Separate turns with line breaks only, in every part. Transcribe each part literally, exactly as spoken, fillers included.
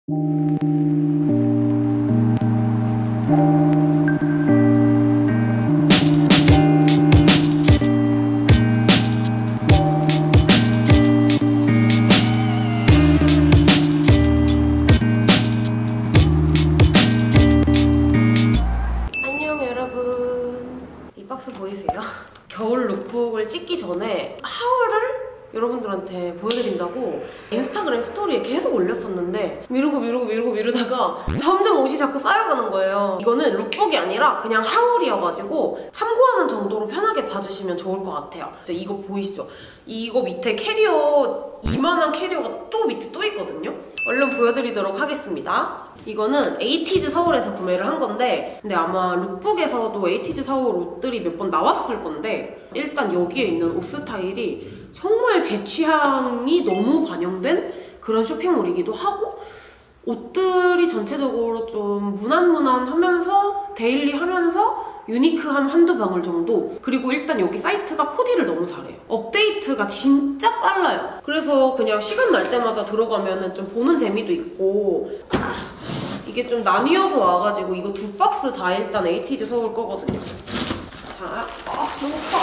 안녕 여러분, 이 박스 보이세요? 겨울 룩북을 찍기 전에 하울을 여러분들한테 보여드린다고 인스타그램 스토리에 계속 올렸었는데 미루고 미루고 미루고 미루다가 점점 옷이 자꾸 쌓여가는 거예요. 이거는 룩북이 아니라 그냥 하울이어가지고 참고하는 정도로 편하게 봐주시면 좋을 것 같아요. 이제 이거 보이시죠? 이거 밑에 캐리어, 이만한 캐리어가 또 밑에 또 있거든요? 얼른 보여드리도록 하겠습니다. 이거는 에이티즈 서울에서 구매를 한 건데, 근데 아마 룩북에서도 에이티즈 서울 옷들이 몇 번 나왔을 건데, 일단 여기에 있는 옷 스타일이 정말 제 취향이 너무 반영된 그런 쇼핑몰이기도 하고, 옷들이 전체적으로 좀 무난무난하면서 데일리하면서 유니크한 한두 방울 정도. 그리고 일단 여기 사이트가 코디를 너무 잘해요. 업데이트가 진짜 빨라요. 그래서 그냥 시간 날 때마다 들어가면은 좀 보는 재미도 있고, 이게 좀 나뉘어서 와가지고 이거 두 박스 다 일단 에이티즈 서울 거거든요. 자, 아, 너무 커.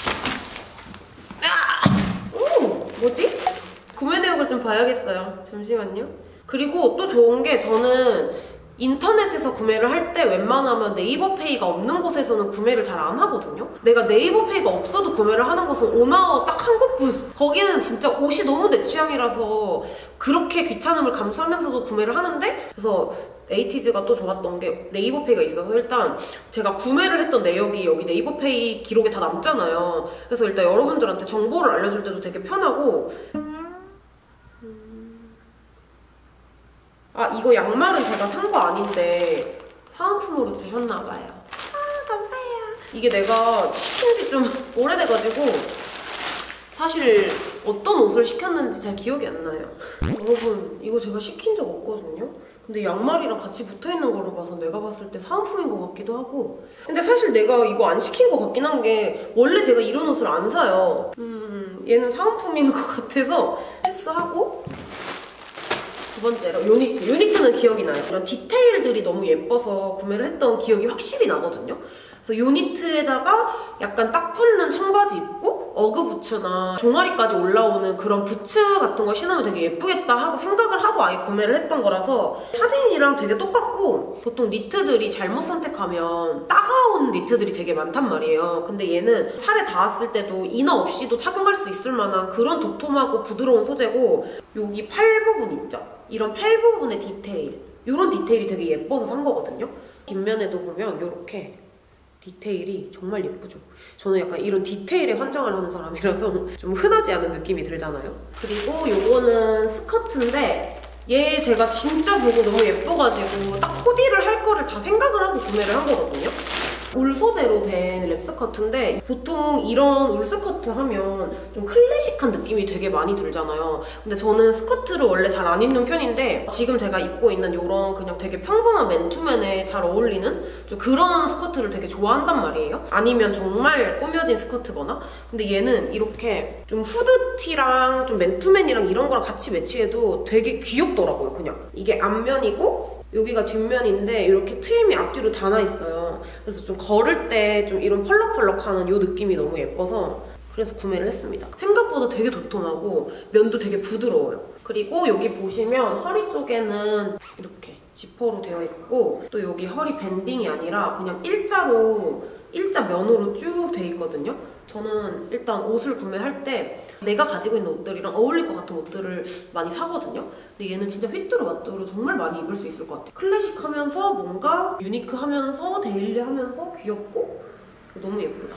아! 오, 뭐지? 구매 내역을 좀 봐야겠어요. 잠시만요. 그리고 또 좋은 게, 저는 인터넷에서 구매를 할 때 웬만하면 네이버페이가 없는 곳에서는 구매를 잘 안 하거든요. 내가 네이버페이가 없어도 구매를 하는 곳은 오나워 딱 한 곳뿐. 거기는 진짜 옷이 너무 내 취향이라서 그렇게 귀찮음을 감수하면서도 구매를 하는데, 그래서 에이티즈가 또 좋았던 게 네이버페이가 있어서 일단 제가 구매를 했던 내역이 여기 네이버페이 기록에 다 남잖아요. 그래서 일단 여러분들한테 정보를 알려줄 때도 되게 편하고. 아, 이거 양말은 제가 산 거 아닌데 사은품으로 주셨나봐요. 아, 감사해요. 이게 내가 시킨 지 좀 오래돼가지고 사실 어떤 옷을 시켰는지 잘 기억이 안 나요. 여러분, 이거 제가 시킨 적 없거든요? 근데 양말이랑 같이 붙어있는 걸로 봐서 내가 봤을 때 사은품인 것 같기도 하고. 근데 사실 내가 이거 안 시킨 것 같긴 한 게, 원래 제가 이런 옷을 안 사요. 음, 얘는 사은품인 것 같아서 패스하고, 두 번째로 요니트. 요니트는 기억이 나요. 이런 디테일들이 너무 예뻐서 구매를 했던 기억이 확실히 나거든요. 그래서 요니트에다가 약간 딱 붙는 청바지 입고 어그 부츠나 종아리까지 올라오는 그런 부츠 같은 거 신으면 되게 예쁘겠다 하고 생각을 하고 아예 구매를 했던 거라서 사진이랑 되게 똑같고, 보통 니트들이 잘못 선택하면 따가운 니트들이 되게 많단 말이에요. 근데 얘는 살에 닿았을 때도 이너 없이도 착용할 수 있을 만한 그런 도톰하고 부드러운 소재고, 여기 팔 부분 있죠? 이런 팔 부분의 디테일, 이런 디테일이 되게 예뻐서 산 거거든요. 뒷면에도 보면 이렇게 디테일이 정말 예쁘죠. 저는 약간 이런 디테일에 환장을 하는 사람이라서 좀 흔하지 않은 느낌이 들잖아요. 그리고 요거는 스커트인데, 얘 제가 진짜 보고 너무 예뻐가지고 딱 코디를 할 거를 다 생각을 하고 구매를 한 거거든요. 울 소재로 된 랩 스커트인데, 보통 이런 울 스커트 하면 좀 클래식한 느낌이 되게 많이 들잖아요. 근데 저는 스커트를 원래 잘 안 입는 편인데, 지금 제가 입고 있는 이런 그냥 되게 평범한 맨투맨에 잘 어울리는 좀 그런 스커트를 되게 좋아한단 말이에요. 아니면 정말 꾸며진 스커트거나. 근데 얘는 이렇게 좀 후드티랑 좀 맨투맨이랑 이런 거랑 같이 매치해도 되게 귀엽더라고요. 그냥 이게 앞면이고 여기가 뒷면인데 이렇게 트임이 앞뒤로 다 나 있어요. 그래서 좀 걸을 때 좀 이런 펄럭펄럭하는 이 느낌이 너무 예뻐서 그래서 구매를 했습니다. 생각보다 되게 도톰하고 면도 되게 부드러워요. 그리고 여기 보시면 허리 쪽에는 이렇게 지퍼로 되어 있고, 또 여기 허리 밴딩이 아니라 그냥 일자로, 일자 면으로 쭉 돼 있거든요. 저는 일단 옷을 구매할 때 내가 가지고 있는 옷들이랑 어울릴 것 같은 옷들을 많이 사거든요. 근데 얘는 진짜 휘뚜루마뚜루 정말 많이 입을 수 있을 것 같아요. 클래식하면서 뭔가 유니크하면서 데일리하면서 귀엽고 너무 예쁘다.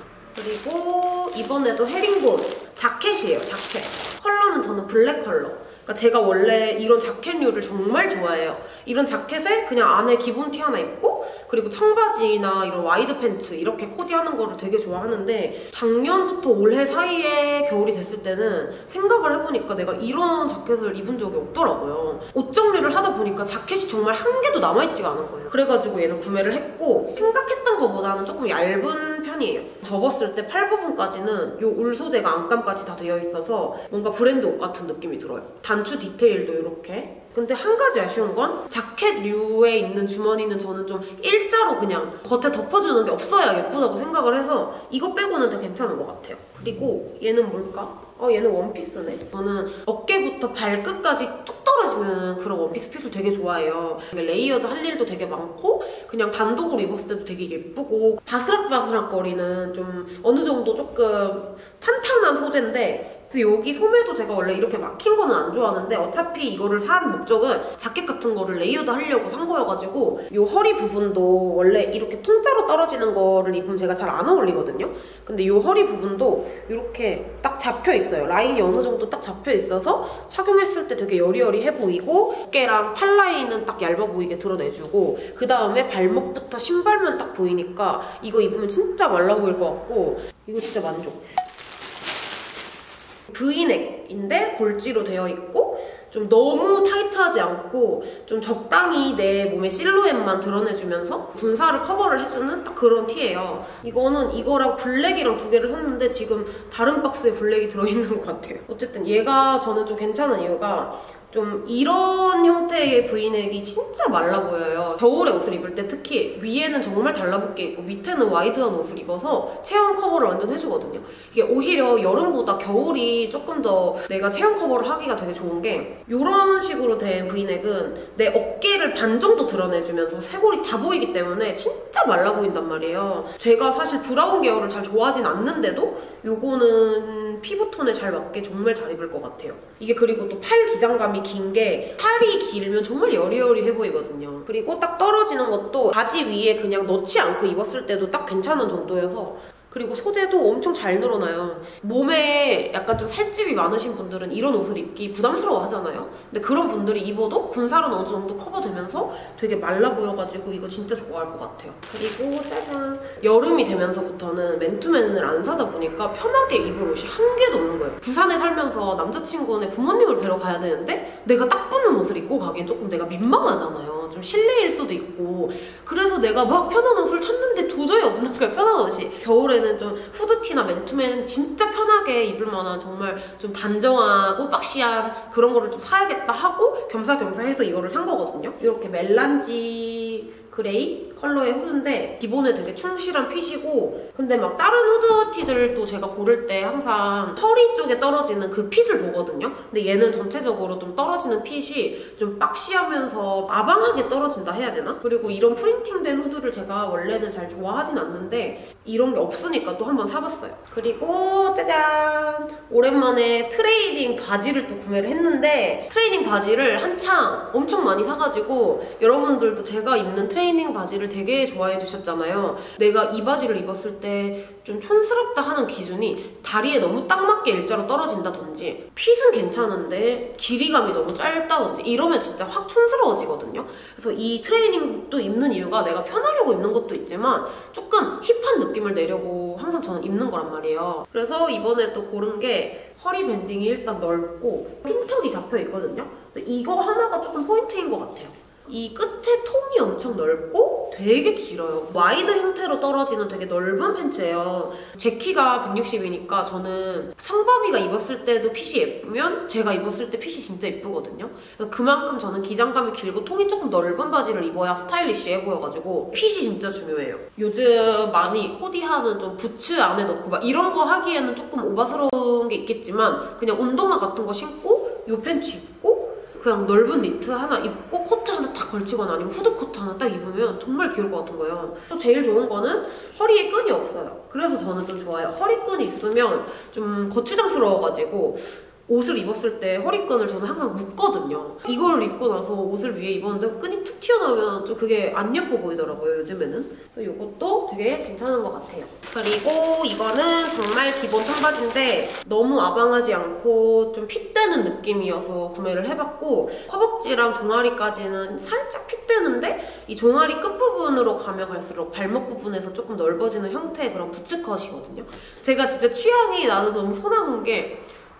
그리고 이번에도 헤링본 자켓이에요. 자켓. 컬러는 저는 블랙 컬러. 그러니까 제가 원래 이런 자켓류를 정말 좋아해요. 이런 자켓에 그냥 안에 기본 티 하나 입고, 그리고 청바지나 이런 와이드 팬츠 이렇게 코디하는 거를 되게 좋아하는데, 작년부터 올해 사이에 겨울이 됐을 때는 생각을 해보니까 내가 이런 자켓을 입은 적이 없더라고요. 옷 정리를 하다 보니까 자켓이 정말 한 개도 남아있지가 않은 거예요. 그래가지고 얘는 구매를 했고, 생각했던 것보다는 조금 얇은 편이에요. 접었을 때 팔 부분까지는 이 울 소재가 안감까지 다 되어 있어서 뭔가 브랜드 옷 같은 느낌이 들어요. 단추 디테일도 이렇게 근데 한 가지 아쉬운 건 자켓류에 있는 주머니는 저는 좀 일자로 그냥 겉에 덮어주는 게 없어야 예쁘다고 생각을 해서 이거 빼고는 되게 괜찮은 것 같아요. 그리고 얘는 뭘까? 어 얘는 원피스네. 저는 어깨부터 발끝까지 뚝 떨어지는 그런 원피스 핏을 되게 좋아해요. 레이어드 할 일도 되게 많고 그냥 단독으로 입었을 때도 되게 예쁘고 바스락바스락 거리는 좀 어느 정도 조금 탄탄한 소재인데 근데 여기 소매도 제가 원래 이렇게 막힌 거는 안 좋아하는데 어차피 이거를 산 목적은 자켓 같은 거를 레이어드 하려고 산 거여가지고 이 허리 부분도 원래 이렇게 통짜로 떨어지는 거를 입으면 제가 잘 안 어울리거든요. 근데 이 허리 부분도 이렇게 딱 잡혀 있어요. 라인이 어느 정도 딱 잡혀 있어서 착용했을 때 되게 여리여리해 보이고 어깨랑 팔 라인은 딱 얇아 보이게 드러내주고 그 다음에 발목부터 신발만 딱 보이니까 이거 입으면 진짜 말라 보일 것 같고 이거 진짜 만족. 브이넥인데 골지로 되어 있고 좀 너무 타이트하지 않고 좀 적당히 내 몸의 실루엣만 드러내주면서 군살을 커버를 해주는 딱 그런 티예요. 이거는 이거랑 블랙이랑 두 개를 샀는데 지금 다른 박스에 블랙이 들어있는 것 같아요. 어쨌든 얘가 저는 좀 괜찮은 이유가 좀 이런 형태의 브이넥이 진짜 말라 보여요. 겨울에 옷을 입을 때 특히 위에는 정말 달라붙게 입고 밑에는 와이드한 옷을 입어서 체형 커버를 완전 해주거든요. 이게 오히려 여름보다 겨울이 조금 더 내가 체형 커버를 하기가 되게 좋은 게 이런 식으로 된 브이넥은 내 어깨를 반 정도 드러내주면서 쇄골이 다 보이기 때문에 진짜 말라 보인단 말이에요. 제가 사실 브라운 계열을 잘 좋아하진 않는데도 요거는 피부톤에 잘 맞게 정말 잘 입을 것 같아요. 이게 그리고 또 팔 기장감이 긴 게 팔이 길면 정말 여리여리해 보이거든요. 그리고 딱 떨어지는 것도 바지 위에 그냥 넣지 않고 입었을 때도 딱 괜찮은 정도여서 그리고 소재도 엄청 잘 늘어나요. 몸에 약간 좀 살집이 많으신 분들은 이런 옷을 입기 부담스러워 하잖아요. 근데 그런 분들이 입어도 군살은 어느 정도 커버되면서 되게 말라 보여가지고 이거 진짜 좋아할 것 같아요. 그리고 짜잔! 여름이 되면서부터는 맨투맨을 안 사다 보니까 편하게 입을 옷이 한 개도 없는 거예요. 부산에 살면서 남자친구네 부모님을 뵈러 가야 되는데 내가 딱 붙는 옷을 입고 가기엔 조금 내가 민망하잖아요. 좀 실내일 수도 있고 그래서 내가 막 편한 옷을 찾는데 도저히 없는 거예요. 편한 옷이. 겨울에는 좀 후드티나 맨투맨 진짜 편하게 입을 만한 정말 좀 단정하고 박시한 그런 거를 좀 사야겠다 하고 겸사겸사 해서 이거를 산 거거든요. 이렇게 멜란지 그레이 컬러의 후드인데 기본에 되게 충실한 핏이고 근데 막 다른 후드티들도 제가 고를 때 항상 허리 쪽에 떨어지는 그 핏을 보거든요. 근데 얘는 전체적으로 좀 떨어지는 핏이 좀 박시하면서 아방하게 떨어진다 해야 되나? 그리고 이런 프린팅된 후드를 제가 원래는 잘 좋아하진 않는데 이런 게 없으니까 또 한번 사봤어요. 그리고 짜잔! 오랜만에 트레이닝 바지를 또 구매를 했는데 트레이닝 바지를 한창 엄청 많이 사가지고 여러분들도 제가 입는 트레이닝 바지를 되게 좋아해 주셨잖아요. 내가 이 바지를 입었을 때 좀 촌스럽다 하는 기준이 다리에 너무 딱 맞게 일자로 떨어진다든지 핏은 괜찮은데 길이감이 너무 짧다든지 이러면 진짜 확 촌스러워지거든요. 그래서 이 트레이닝복도 입는 이유가 내가 편하려고 입는 것도 있지만 조금 힙한 느낌을 내려고 항상 저는 입는 거란 말이에요. 그래서 이번에 또 고른 게 허리 밴딩이 일단 넓고 핀턱이 잡혀 있거든요. 이거 하나가 조금 포인트인 것 같아요. 이 끝에 통이 엄청 넓고 되게 길어요. 와이드 형태로 떨어지는 되게 넓은 팬츠예요. 제 키가 백육십이니까 저는 상범이가 입었을 때도 핏이 예쁘면 제가 입었을 때 핏이 진짜 예쁘거든요. 그래서 그만큼 저는 기장감이 길고 통이 조금 넓은 바지를 입어야 스타일리시해 보여가지고 핏이 진짜 중요해요. 요즘 많이 코디하는 좀 부츠 안에 넣고 막 이런 거 하기에는 조금 오바스러운 게 있겠지만 그냥 운동화 같은 거 신고 요 팬츠 입고 그냥 넓은 니트 하나 입고 코트 하나 딱 걸치거나 아니면 후드 코트 하나 딱 입으면 정말 귀여울 것 같은 거예요. 또 제일 좋은 거는 허리에 끈이 없어요. 그래서 저는 좀 좋아요. 허리끈이 있으면 좀 거추장스러워가지고 옷을 입었을 때 허리끈을 저는 항상 묶거든요. 이걸 입고 나서 옷을 위에 입었는데 끈이 툭 튀어나오면 좀 그게 안 예뻐 보이더라고요, 요즘에는. 그래서 이것도 되게 괜찮은 것 같아요. 그리고 이거는 정말 기본 청바지인데 너무 아방하지 않고 좀 핏되는 느낌이어서 구매를 해봤고 허벅지랑 종아리까지는 살짝 핏되는데 이 종아리 끝부분으로 가면 갈수록 발목 부분에서 조금 넓어지는 형태의 그런 부츠컷이거든요. 제가 진짜 취향이 나는 너무 소나문 게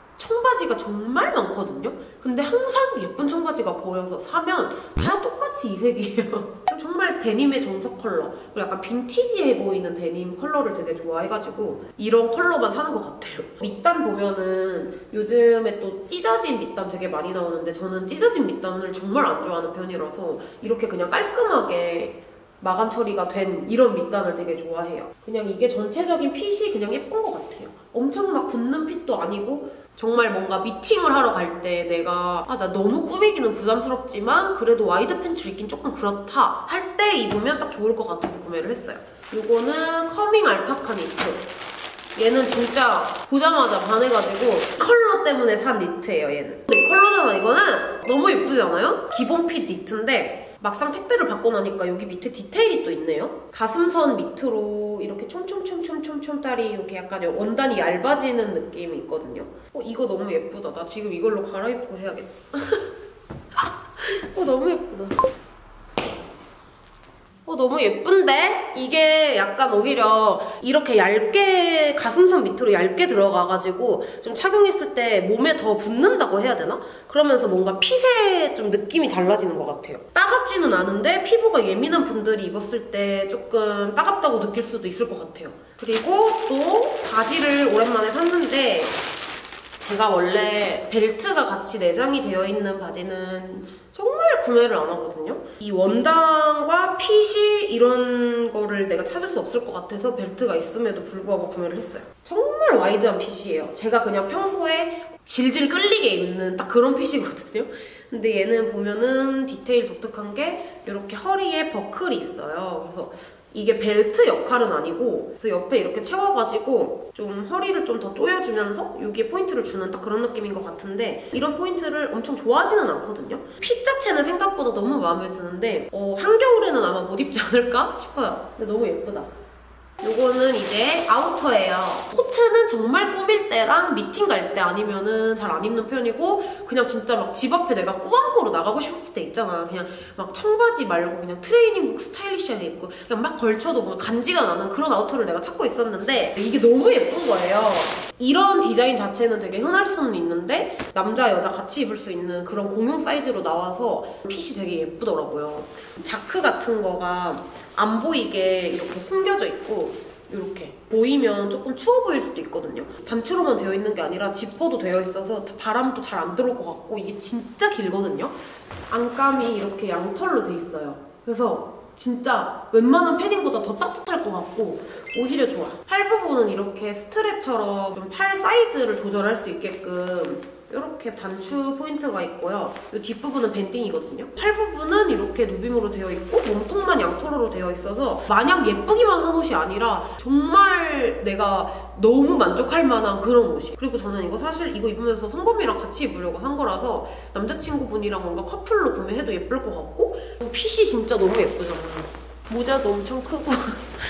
청바지가 정말 많거든요. 근데 항상 예쁜 청바지가 보여서 사면 다 똑같이 이 색이에요. 정말 데님의 정석 컬러, 그리고 약간 빈티지해 보이는 데님 컬러를 되게 좋아해가지고 이런 컬러만 사는 것 같아요. 밑단 보면은 요즘에 또 찢어진 밑단 되게 많이 나오는데 저는 찢어진 밑단을 정말 안 좋아하는 편이라서 이렇게 그냥 깔끔하게 마감 처리가 된 이런 밑단을 되게 좋아해요. 그냥 이게 전체적인 핏이 그냥 예쁜 것 같아요. 엄청 막 붙는 핏도 아니고 정말 뭔가 미팅을 하러 갈 때 내가 아, 나 너무 꾸미기는 부담스럽지만 그래도 와이드 팬츠를 입긴 조금 그렇다 할 때 입으면 딱 좋을 것 같아서 구매를 했어요. 이거는 커밍 알파카 니트. 얘는 진짜 보자마자 반해가지고 컬러 때문에 산 니트예요, 얘는. 이 컬러잖아, 이거는. 너무 예쁘지 않아요? 기본 핏 니트인데 막상 택배를 받고 나니까 여기 밑에 디테일이 또 있네요. 가슴선 밑으로 이렇게 촘촘촘촘촘촘 딸이 이렇게 약간 원단이 얇아지는 느낌이 있거든요. 어, 이거 너무 예쁘다. 나 지금 이걸로 갈아입고 해야겠다. 어, 너무 예쁘다. 어, 너무 예쁜데? 이게 약간 오히려 이렇게 얇게 가슴선 밑으로 얇게 들어가가지고 좀 착용했을 때 몸에 더 붙는다고 해야 되나? 그러면서 뭔가 핏에 좀 느낌이 달라지는 것 같아요. 따갑지는 않은데 피부가 예민한 분들이 입었을 때 조금 따갑다고 느낄 수도 있을 것 같아요. 그리고 또 바지를 오랜만에 샀는데 제가 원래 벨트가 같이 내장이 되어 있는 바지는 정말 구매를 안 하거든요. 이 원단과 핏이 이런 거를 내가 찾을 수 없을 것 같아서 벨트가 있음에도 불구하고 구매를 했어요. 정말 와이드한 핏이에요. 제가 그냥 평소에 질질 끌리게 입는 딱 그런 핏이거든요. 근데 얘는 보면은 디테일 독특한 게 이렇게 허리에 버클이 있어요. 그래서 이게 벨트 역할은 아니고 그래서 옆에 이렇게 채워가지고 좀 허리를 좀 더 조여주면서 여기에 포인트를 주는 딱 그런 느낌인 것 같은데 이런 포인트를 엄청 좋아하지는 않거든요. 핏 자체는 생각보다 너무 마음에 드는데 어, 한겨울에는 아마 못 입지 않을까 싶어요. 근데 너무 예쁘다. 요거는 이제 아우터예요. 코트는 정말 꾸밀 때랑 미팅 갈 때 아니면은 잘 안 입는 편이고 그냥 진짜 막 집 앞에 내가 꾸안꾸로 나가고 싶을 때 있잖아. 그냥 막 청바지 말고 그냥 트레이닝복 스타일리시하게 입고 그냥 막 걸쳐도 뭔가 간지가 나는 그런 아우터를 내가 찾고 있었는데 이게 너무 예쁜 거예요. 이런 디자인 자체는 되게 흔할 수는 있는데 남자, 여자 같이 입을 수 있는 그런 공용 사이즈로 나와서 핏이 되게 예쁘더라고요. 자크 같은 거가 안 보이게 이렇게 숨겨져 있고 이렇게 보이면 조금 추워 보일 수도 있거든요. 단추로만 되어 있는 게 아니라 지퍼도 되어 있어서 바람도 잘 안 들어올 것 같고 이게 진짜 길거든요. 안감이 이렇게 양털로 돼 있어요. 그래서 진짜 웬만한 패딩보다 더 따뜻할 것 같고 오히려 좋아. 팔 부분은 이렇게 스트랩처럼 좀 팔 사이즈를 조절할 수 있게끔 이렇게 단추 포인트가 있고요. 이 뒷부분은 밴딩이거든요. 팔 부분은 이렇게 누빔으로 되어 있고 몸통만 양털으로 되어 있어서 마냥 예쁘기만 한 옷이 아니라 정말 내가 너무 만족할 만한 그런 옷이에요. 그리고 저는 이거 사실 이거 입으면서 성범이랑 같이 입으려고 산 거라서 남자친구분이랑 뭔가 커플로 구매해도 예쁠 것 같고 핏이 진짜 너무 예쁘잖아요. 모자도 엄청 크고 아!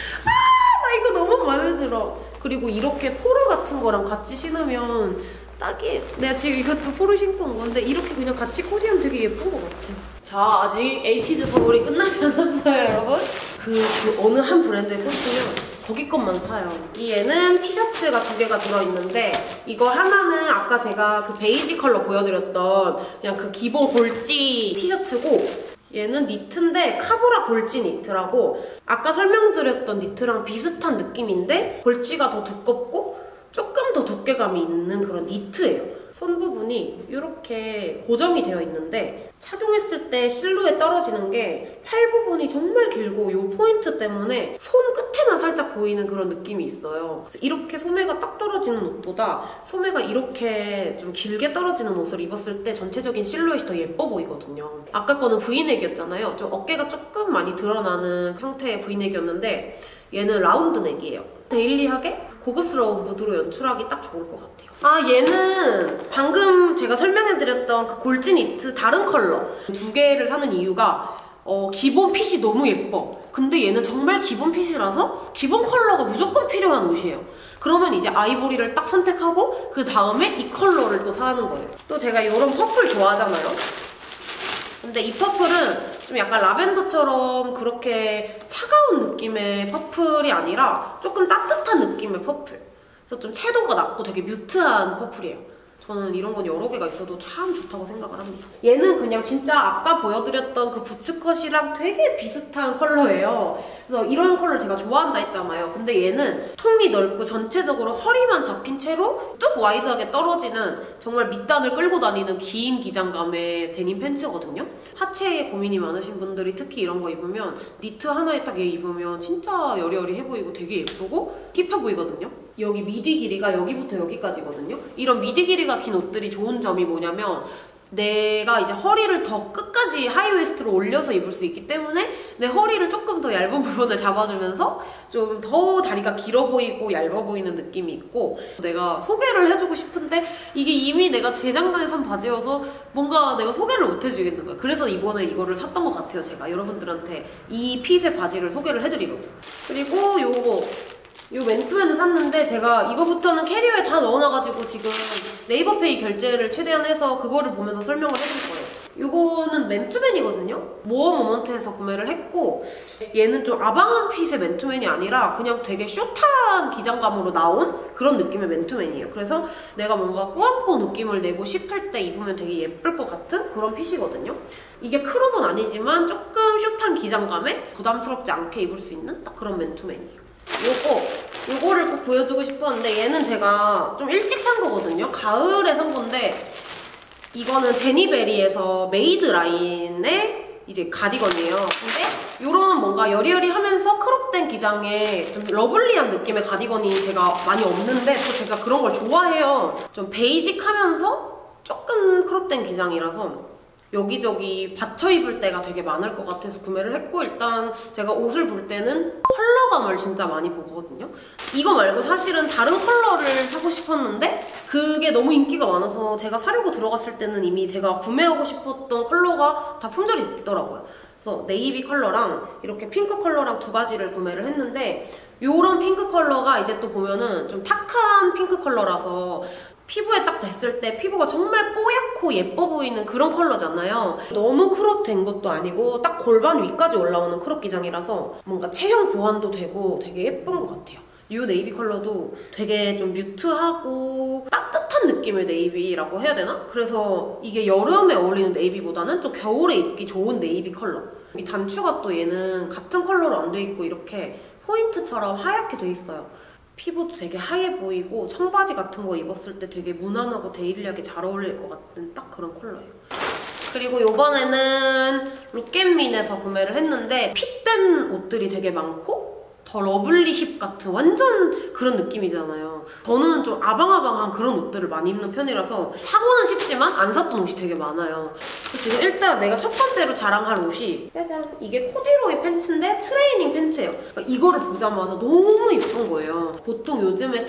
나 이거 너무 마음에 들어. 그리고 이렇게 포르 같은 거랑 같이 신으면 딱이에요. 내가 지금 이것도 포르 신고 온 건데 이렇게 그냥 같이 코디하면 되게 예쁜 것 같아요. 자, 아직 에이티즈 선물이 끝나지 않았어요, 여러분. 그, 그 어느 한 브랜드에 꽂히면 거기 것만 사요. 이 얘는 티셔츠가 두 개가 들어있는데 이거 하나는 아까 제가 그 베이지 컬러 보여드렸던 그냥 그 기본 골지 티셔츠고 얘는 니트인데 카브라 골지 니트라고 아까 설명드렸던 니트랑 비슷한 느낌인데 골지가 더 두껍고 조금 더 두께감이 있는 그런 니트예요. 손 부분이 이렇게 고정이 되어 있는데 착용했을 때 실루엣 떨어지는 게 팔 부분이 정말 길고 이 포인트 때문에 손 끝에만 살짝 보이는 그런 느낌이 있어요. 그래서 이렇게 소매가 딱 떨어지는 옷보다 소매가 이렇게 좀 길게 떨어지는 옷을 입었을 때 전체적인 실루엣이 더 예뻐 보이거든요. 아까 거는 브이넥이었잖아요. 좀 어깨가 조금 많이 드러나는 형태의 브이넥이었는데 얘는 라운드 넥이에요. 데일리하게 고급스러운 무드로 연출하기 딱 좋을 것 같아요. 아, 얘는 방금 제가 설명해드렸던 그 골지 니트 다른 컬러 두 개를 사는 이유가 어, 기본 핏이 너무 예뻐. 근데 얘는 정말 기본 핏이라서 기본 컬러가 무조건 필요한 옷이에요. 그러면 이제 아이보리를 딱 선택하고 그 다음에 이 컬러를 또 사는 거예요. 또 제가 이런 퍼플 좋아하잖아요. 근데 이 퍼플은 좀 약간 라벤더처럼 그렇게 차가운 느낌의 퍼플이 아니라 조금 따뜻한 느낌의 퍼플. 그래서 좀 채도가 낮고 되게 뮤트한 퍼플이에요. 저는 이런 건 여러 개가 있어도 참 좋다고 생각을 합니다. 얘는 그냥 진짜 아까 보여드렸던 그 부츠컷이랑 되게 비슷한 컬러예요. 그래서 이런 컬러를 제가 좋아한다 했잖아요. 근데 얘는 통이 넓고 전체적으로 허리만 잡힌 채로 뚝 와이드하게 떨어지는 정말 밑단을 끌고 다니는 긴 기장감의 데님 팬츠거든요. 하체에 고민이 많으신 분들이 특히 이런 거 입으면 니트 하나에 딱 얘 입으면 진짜 여리여리해 보이고 되게 예쁘고 힙해 보이거든요. 여기 미디 길이가 여기부터 여기까지거든요. 이런 미디 길이가 긴 옷들이 좋은 점이 뭐냐면 내가 이제 허리를 더 끝까지 하이웨스트로 올려서 입을 수 있기 때문에 내 허리를 조금 더 얇은 부분을 잡아주면서 좀 더 다리가 길어 보이고 얇아 보이는 느낌이 있고, 내가 소개를 해주고 싶은데 이게 이미 내가 재작년에 산 바지여서 뭔가 내가 소개를 못 해주겠는 거야. 그래서 이번에 이거를 샀던 것 같아요. 제가 여러분들한테 이 핏의 바지를 소개를 해드리려고. 그리고 요거 이 맨투맨을 샀는데 제가 이거부터는 캐리어에 다 넣어놔가지고 지금 네이버페이 결제를 최대한 해서 그거를 보면서 설명을 해줄 거예요. 이거는 맨투맨이거든요. 모어 모먼트에서 구매를 했고, 얘는 좀 아방한 핏의 맨투맨이 아니라 그냥 되게 숏한 기장감으로 나온 그런 느낌의 맨투맨이에요. 그래서 내가 뭔가 꾸안꾸 느낌을 내고 싶을 때 입으면 되게 예쁠 것 같은 그런 핏이거든요. 이게 크롭은 아니지만 조금 숏한 기장감에 부담스럽지 않게 입을 수 있는 딱 그런 맨투맨이에요. 요거, 요거를 꼭 보여주고 싶었는데 얘는 제가 좀 일찍 산 거거든요. 가을에 산 건데 이거는 제니베리에서 메이드 라인의 이제 가디건이에요. 근데 요런 뭔가 여리여리하면서 크롭된 기장의 좀 러블리한 느낌의 가디건이 제가 많이 없는데 또 제가 그런 걸 좋아해요. 좀 베이직하면서 조금 크롭된 기장이라서 여기저기 받쳐 입을 때가 되게 많을 것 같아서 구매를 했고, 일단 제가 옷을 볼 때는 컬러감을 진짜 많이 보거든요. 이거 말고 사실은 다른 컬러를 사고 싶었는데 그게 너무 인기가 많아서 제가 사려고 들어갔을 때는 이미 제가 구매하고 싶었던 컬러가 다 품절이 됐더라고요. 그래서 네이비 컬러랑 이렇게 핑크 컬러랑 두 가지를 구매를 했는데, 요런 핑크 컬러가 이제 또 보면은 좀 탁한 핑크 컬러라서 피부에 딱 댔을 때 피부가 정말 뽀얗고 예뻐 보이는 그런 컬러잖아요. 너무 크롭된 것도 아니고 딱 골반 위까지 올라오는 크롭 기장이라서 뭔가 체형 보완도 되고 되게 예쁜 것 같아요. 이 네이비 컬러도 되게 좀 뮤트하고 따뜻한 느낌의 네이비라고 해야 되나? 그래서 이게 여름에 어울리는 네이비보다는 좀 겨울에 입기 좋은 네이비 컬러. 이 단추가 또 얘는 같은 컬러로 안 돼 있고 이렇게 포인트처럼 하얗게 돼 있어요. 피부도 되게 하얘 보이고 청바지 같은 거 입었을 때 되게 무난하고 데일리하게 잘 어울릴 것 같은 딱 그런 컬러예요. 그리고 이번에는 룩앤민에서 구매를 했는데 핏된 옷들이 되게 많고 더 러블리 힙 같은 완전 그런 느낌이잖아요. 저는 좀 아방아방한 그런 옷들을 많이 입는 편이라서 사고는 싶지만 안 샀던 옷이 되게 많아요. 지금 일단 내가 첫 번째로 자랑할 옷이 짜잔! 이게 코듀로이 팬츠인데 트레이닝 팬츠예요. 그러니까 이거를 보자마자 너무 예쁜 거예요. 보통 요즘에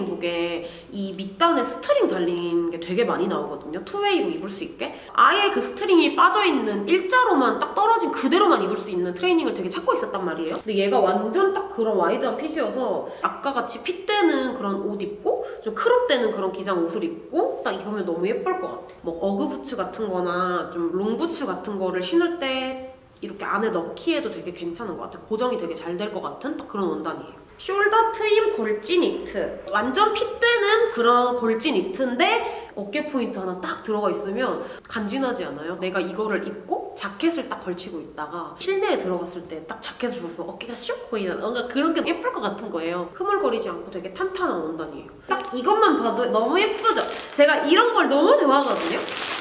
트레이닝복에 이 밑단에 스트링 달린 게 되게 많이 나오거든요. 투웨이로 입을 수 있게. 아예 그 스트링이 빠져있는 일자로만 딱 떨어진 그대로만 입을 수 있는 트레이닝을 되게 찾고 있었단 말이에요. 근데 얘가 완전 딱 그런 와이드한 핏이어서 아까 같이 핏되는 그런 옷 입고 좀 크롭되는 그런 기장 옷을 입고 딱 입으면 너무 예쁠 것 같아. 뭐 어그부츠 같은 거나 좀 롱부츠 같은 거를 신을 때 이렇게 안에 넣기에도 되게 괜찮은 것 같아. 고정이 되게 잘 될 것 같은 딱 그런 원단이에요. 숄더 트임 골지 니트. 완전 핏되는 그런 골지 니트인데 어깨 포인트 하나 딱 들어가 있으면 간지나지 않아요? 내가 이거를 입고 자켓을 딱 걸치고 있다가 실내에 들어갔을 때 딱 자켓을 벗어 어깨가 슉 보이는 뭔가 그런 게 예쁠 것 같은 거예요. 흐물거리지 않고 되게 탄탄한 원단이에요. 딱 이것만 봐도 너무 예쁘죠? 제가 이런 걸 너무 좋아하거든요?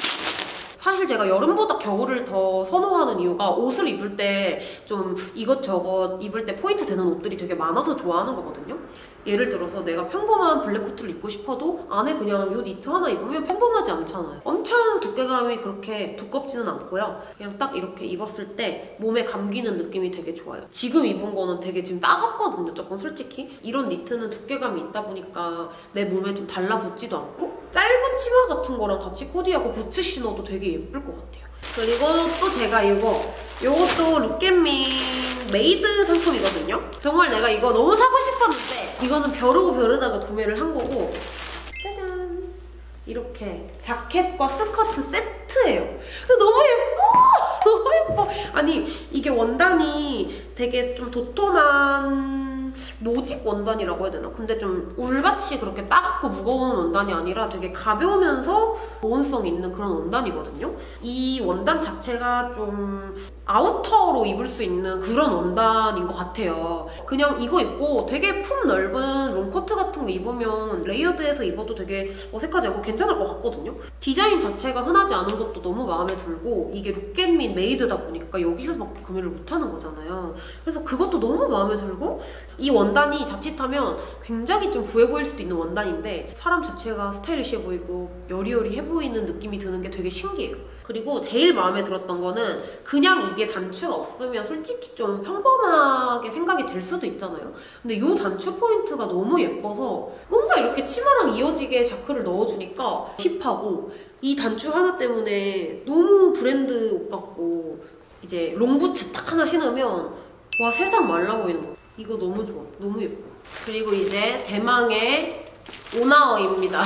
사실 제가 여름보다 겨울을 더 선호하는 이유가 옷을 입을 때 좀 이것저것 입을 때 포인트 되는 옷들이 되게 많아서 좋아하는 거거든요. 예를 들어서 내가 평범한 블랙 코트를 입고 싶어도 안에 그냥 이 니트 하나 입으면 평범하지 않잖아요. 엄청 두께감이 그렇게 두껍지는 않고요. 그냥 딱 이렇게 입었을 때 몸에 감기는 느낌이 되게 좋아요. 지금 입은 거는 되게 지금 따갑거든요, 조금 솔직히. 이런 니트는 두께감이 있다 보니까 내 몸에 좀 달라붙지도 않고 짧은 치마 같은 거랑 같이 코디하고 부츠 신어도 되게 예쁠 것 같아요. 그리고 또 제가 이거 이것도 룩앤민 메이드 상품이거든요. 정말 내가 이거 너무 사고 싶었는데 이거는 벼르고 벼르다가 구매를 한 거고, 짜잔! 이렇게 자켓과 스커트 세트예요. 너무 예뻐! 너무 예뻐! 아니 이게 원단이 되게 좀 도톰한 노직 원단이라고 해야 되나? 근데 좀 울같이 그렇게 따갑고 무거운 원단이 아니라 되게 가벼우면서 보온성 있는 그런 원단이거든요. 이 원단 자체가 좀 아우터로 입을 수 있는 그런 원단인 것 같아요. 그냥 이거 입고 되게 품 넓은 롱코트 같은 거 입으면 레이어드해서 입어도 되게 어색하지 않고 괜찮을 것 같거든요. 디자인 자체가 흔하지 않은 것도 너무 마음에 들고 이게 룩앤밋 메이드다 보니까 여기서밖에 구매를 못하는 거잖아요. 그래서 그것도 너무 마음에 들고 이 원단이 자칫하면 굉장히 좀 부해 보일 수도 있는 원단인데 사람 자체가 스타일리시해 보이고 여리여리해 보이는 느낌이 드는 게 되게 신기해요. 그리고 제일 마음에 들었던 거는 그냥 이게 단추가 없으면 솔직히 좀 평범하게 생각이 들 수도 있잖아요. 근데 이 단추 포인트가 너무 예뻐서 뭔가 이렇게 치마랑 이어지게 자크를 넣어주니까 힙하고 이 단추 하나 때문에 너무 브랜드 옷 같고 이제 롱부츠 딱 하나 신으면 와 세상 말라 보이는 거. 이거 너무 좋아. 너무 예뻐. 그리고 이제 대망의 오나어입니다.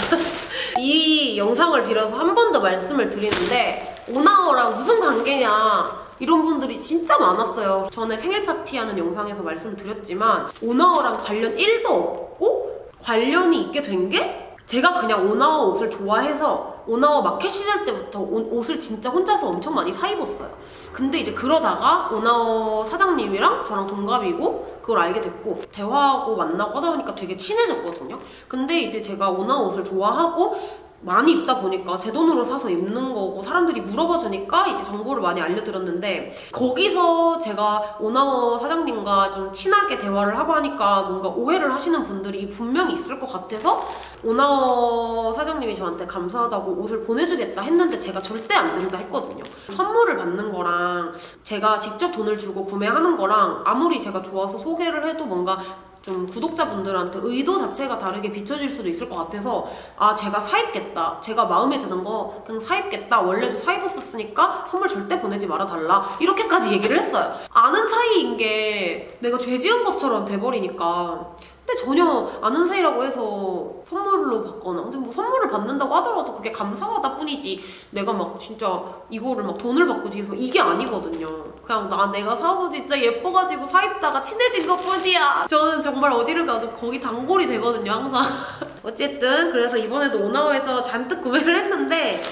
이 영상을 빌어서 한 번 더 말씀을 드리는데 오나어랑 무슨 관계냐 이런 분들이 진짜 많았어요. 전에 생일 파티하는 영상에서 말씀드렸지만 오나어랑 관련 일도 없고 관련이 있게 된 게 제가 그냥 오나어 옷을 좋아해서 오나어 마켓 시절 때부터 옷을 진짜 혼자서 엄청 많이 사 입었어요. 근데 이제 그러다가 오나어 사장님이랑 저랑 동갑이고 그걸 알게 됐고 대화하고 만나고 하다 보니까 되게 친해졌거든요. 근데 이제 제가 오나어 옷을 좋아하고 많이 입다 보니까 제 돈으로 사서 입는 거고 사람들이 물어봐 주니까 이제 정보를 많이 알려드렸는데 거기서 제가 오나어 사장님과 좀 친하게 대화를 하고 하니까 뭔가 오해를 하시는 분들이 분명히 있을 것 같아서 오나어 사장님이 저한테 감사하다고 옷을 보내주겠다 했는데 제가 절대 안 된다 했거든요. 선물을 받는 거랑 제가 직접 돈을 주고 구매하는 거랑 아무리 제가 좋아서 소개를 해도 뭔가 좀 구독자분들한테 의도 자체가 다르게 비춰질 수도 있을 것 같아서 아 제가 사입겠다, 제가 마음에 드는 거 그냥 사입겠다, 원래도 사입었었으니까 선물 절대 보내지 말아달라 이렇게까지 얘기를 했어요. 아는 사이인 게 내가 죄 지은 것처럼 돼버리니까. 근데 전혀 아는 사이라고 해서 선물로 받거나 근데 뭐 선물을 받는다고 하더라도 그게 감사하다 뿐이지 내가 막 진짜 이거를 막 돈을 받고 뒤에서 이게 아니거든요. 그냥 나 내가 사서 진짜 예뻐가지고 사입다가 친해진 것 뿐이야. 저는 정말 어디를 가도 거기 단골이 되거든요 항상. 어쨌든 그래서 이번에도 오나어에서 잔뜩 구매를 했는데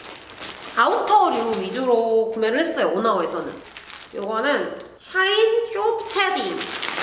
아우터류 위주로 구매를 했어요. 오나어에서는 이거는 샤인 숏 패딩.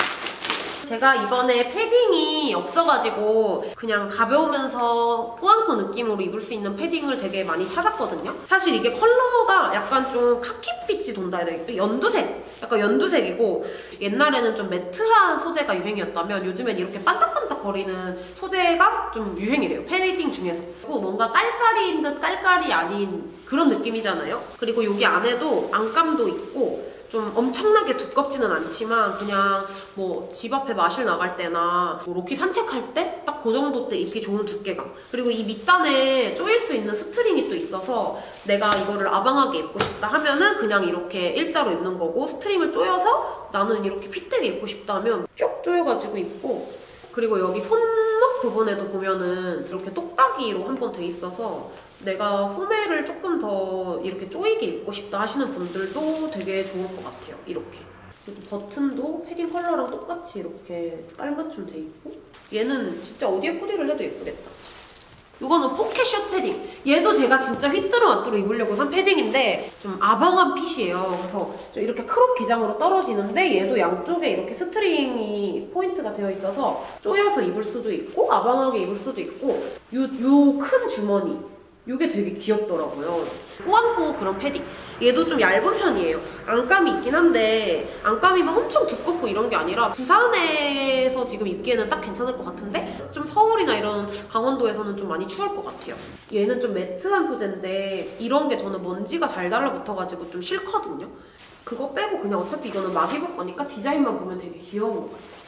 제가 이번에 패딩이 없어가지고 그냥 가벼우면서 꾸안꾸 느낌으로 입을 수 있는 패딩을 되게 많이 찾았거든요. 사실 이게 컬러가 약간 좀 카키빛이 돈다 해야 되겠다. 연두색, 약간 연두색이고 옛날에는 좀 매트한 소재가 유행이었다면 요즘엔 이렇게 반딱반딱거리는 소재가 좀 유행이래요. 패딩 중에서. 그리고 뭔가 깔깔이인 듯 깔깔이 아닌 그런 느낌이잖아요. 그리고 여기 안에도 안감도 있고 좀 엄청나게 두껍지는 않지만 그냥 뭐 집 앞에 마실 나갈 때나 뭐 로키 산책할 때 딱 그 정도 때 입기 좋은 두께감. 그리고 이 밑단에 조일 수 있는 스트링이 또 있어서 내가 이거를 아방하게 입고 싶다 하면은 그냥 이렇게 일자로 입는 거고 스트링을 조여서 나는 이렇게 핏되게 입고 싶다 하면 쭉 조여가지고 입고 그리고 여기 손목 부분에도 보면은 이렇게 똑딱이로 한 번 돼 있어서 내가 소매를 조금 더 이렇게 조이게 입고 싶다 하시는 분들도 되게 좋을 것 같아요. 이렇게. 그리고 버튼도 패딩 컬러랑 똑같이 이렇게 깔맞춤 돼 있고 얘는 진짜 어디에 코디를 해도 예쁘겠다. 이거는 포켓숏 패딩. 얘도 제가 진짜 휘뚜루마뚜루 입으려고 산 패딩인데 좀 아방한 핏이에요. 그래서 좀 이렇게 크롭 기장으로 떨어지는데 얘도 양쪽에 이렇게 스트링이 포인트가 되어 있어서 조여서 입을 수도 있고 아방하게 입을 수도 있고 요 요 큰 주머니 이게 되게 귀엽더라고요. 꾸안꾸 그런 패딩. 얘도 좀 얇은 편이에요. 안감이 있긴 한데 안감이 막 엄청 두껍고 이런 게 아니라 부산에서 지금 입기에는 딱 괜찮을 것 같은데 좀 서울이나 이런 강원도에서는 좀 많이 추울 것 같아요. 얘는 좀 매트한 소재인데 이런 게 저는 먼지가 잘 달라붙어가지고 좀 싫거든요. 그거 빼고 그냥 어차피 이거는 막 입을 거니까 디자인만 보면 되게 귀여운 것 같아요.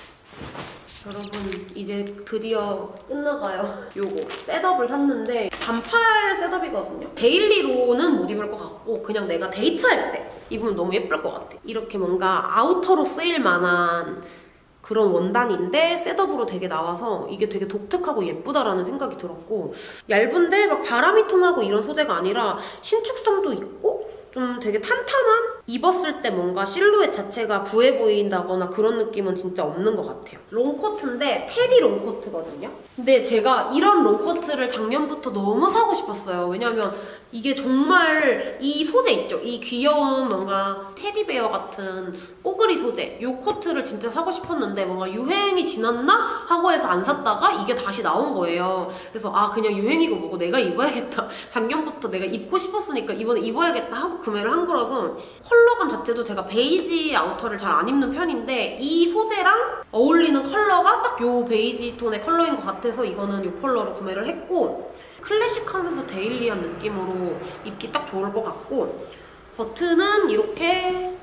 여러분 이제 드디어 끝나가요. 요거 셋업을 샀는데 반팔 셋업이거든요. 데일리로는 못 입을 것 같고 그냥 내가 데이트할 때 입으면 너무 예쁠 것 같아. 이렇게 뭔가 아우터로 쓰일 만한 그런 원단인데 셋업으로 되게 나와서 이게 되게 독특하고 예쁘다라는 생각이 들었고 얇은데 막 바람이 통하고 이런 소재가 아니라 신축성도 있고 좀 되게 탄탄한 입었을 때 뭔가 실루엣 자체가 부해 보인다거나 그런 느낌은 진짜 없는 것 같아요. 롱코트인데 테디 롱코트거든요. 근데 제가 이런 롱코트를 작년부터 너무 사고 싶었어요. 왜냐면 이게 정말 이 소재 있죠? 이 귀여운 뭔가 테디베어 같은 뽀글이 소재, 이 코트를 진짜 사고 싶었는데 뭔가 유행이 지났나? 하고 해서 안 샀다가 이게 다시 나온 거예요. 그래서 아 그냥 유행이고 뭐고 내가 입어야겠다. 작년부터 내가 입고 싶었으니까 이번에 입어야겠다 하고 구매를 한 거라서 컬러감 자체도 제가 베이지 아우터를 잘 안 입는 편인데 이 소재랑 어울리는 컬러가 딱 요 베이지 톤의 컬러인 것 같아서 이거는 요 컬러로 구매를 했고 클래식하면서 데일리한 느낌으로 입기 딱 좋을 것 같고 버튼은 이렇게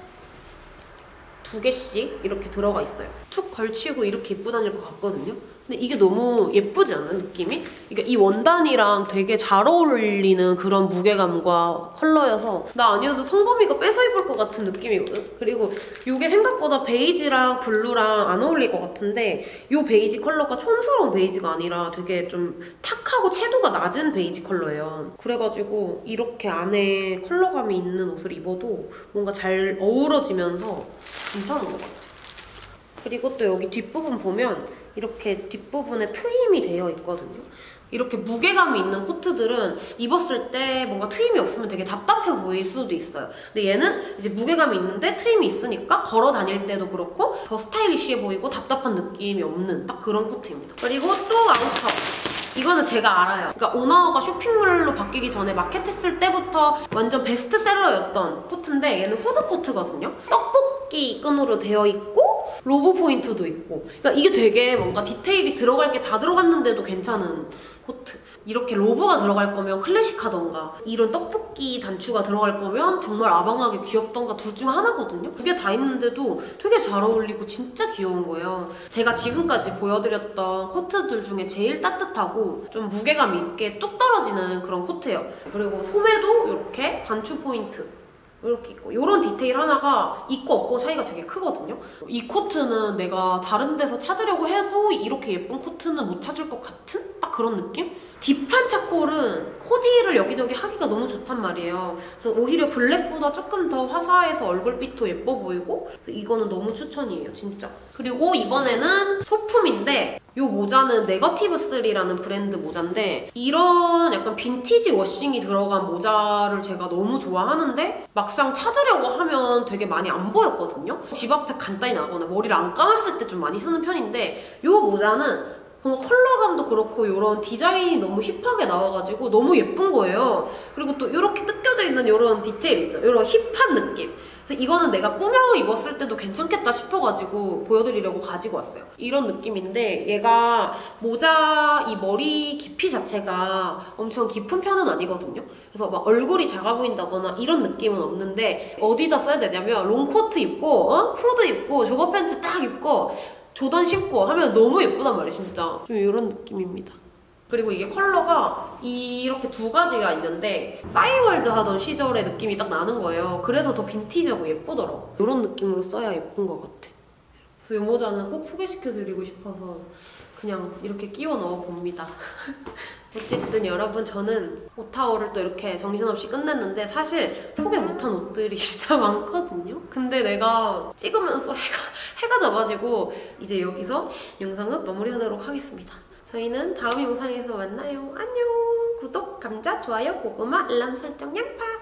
두 개씩 이렇게 들어가 있어요. 툭 걸치고 이렇게 입고 다닐 것 같거든요. 근데 이게 너무 예쁘지 않아? 느낌이? 이게 이 원단이랑 되게 잘 어울리는 그런 무게감과 컬러여서 나 아니어도 성범이가 뺏어 입을 것 같은 느낌이거든? 그리고 이게 생각보다 베이지랑 블루랑 안 어울릴 것 같은데 이 베이지 컬러가 촌스러운 베이지가 아니라 되게 좀 탁하고 채도가 낮은 베이지 컬러예요. 그래가지고 이렇게 안에 컬러감이 있는 옷을 입어도 뭔가 잘 어우러지면서 괜찮은 것 같아. 그리고 또 여기 뒷부분 보면 이렇게 뒷부분에 트임이 되어 있거든요. 이렇게 무게감이 있는 코트들은 입었을 때 뭔가 트임이 없으면 되게 답답해 보일 수도 있어요. 근데 얘는 이제 무게감이 있는데 트임이 있으니까 걸어 다닐 때도 그렇고 더 스타일리시해 보이고 답답한 느낌이 없는 딱 그런 코트입니다. 그리고 또 아우터. 이거는 제가 알아요. 그러니까 오나워가 쇼핑몰로 바뀌기 전에 마켓했을 때부터 완전 베스트셀러였던 코트인데 얘는 후드 코트거든요. 떡볶이 끈으로 되어 있고 로브 포인트도 있고 그러니까 이게 되게 뭔가 디테일이 들어갈 게 다 들어갔는데도 괜찮은 코트. 이렇게 로브가 들어갈 거면 클래식하던가 이런 떡볶이 단추가 들어갈 거면 정말 아방하게 귀엽던가 둘 중 하나거든요. 두 개 다 있는데도 되게 잘 어울리고 진짜 귀여운 거예요. 제가 지금까지 보여드렸던 코트들 중에 제일 따뜻하고 좀 무게감 있게 뚝 떨어지는 그런 코트예요. 그리고 소매도 이렇게 단추 포인트 이렇게 있고 이런 디테일 하나가 있고 없고 차이가 되게 크거든요. 이 코트는 내가 다른 데서 찾으려고 해도 이렇게 예쁜 코트는 못 찾을 것 같은 딱 그런 느낌? 딥한 차콜은 코디를 여기저기 하기가 너무 좋단 말이에요. 그래서 오히려 블랙보다 조금 더 화사해서 얼굴빛도 예뻐 보이고 이거는 너무 추천이에요, 진짜. 그리고 이번에는 소품인데 이 모자는 네거티브 쓰리라는 브랜드 모자인데 이런 약간 빈티지 워싱이 들어간 모자를 제가 너무 좋아하는데 막상 찾으려고 하면 되게 많이 안 보였거든요. 집 앞에 간단히 나거나 머리를 안 감았을 때 좀 많이 쓰는 편인데 이 모자는 뭔가 컬러감도 그렇고 이런 디자인이 너무 힙하게 나와가지고 너무 예쁜 거예요. 그리고 또 이렇게 뜯겨져 있는 이런 디테일 있죠? 이런 힙한 느낌. 그래서 이거는 내가 꾸며 입었을 때도 괜찮겠다 싶어가지고 보여드리려고 가지고 왔어요. 이런 느낌인데 얘가 모자 이 머리 깊이 자체가 엄청 깊은 편은 아니거든요. 그래서 막 얼굴이 작아 보인다거나 이런 느낌은 없는데 어디다 써야 되냐면 롱코트 입고 어? 후드 입고 조거 팬츠 딱 입고 조던 신고 하면 너무 예쁘단 말이에요, 진짜. 좀 이런 느낌입니다. 그리고 이게 컬러가 이렇게 두 가지가 있는데 싸이월드 하던 시절의 느낌이 딱 나는 거예요. 그래서 더 빈티지하고 예쁘더라고. 이런 느낌으로 써야 예쁜 것 같아. 그래서 이 모자는 꼭 소개시켜드리고 싶어서 그냥 이렇게 끼워 넣어봅니다. 어쨌든 여러분 저는 옷하울을 또 이렇게 정신없이 끝냈는데 사실 소개 못한 옷들이 진짜 많거든요? 근데 내가 찍으면서 해가, 해가 져가지고 이제 여기서 영상은 마무리하도록 하겠습니다. 저희는 다음 영상에서 만나요. 안녕! 구독, 감자, 좋아요, 고구마, 알람 설정, 양파!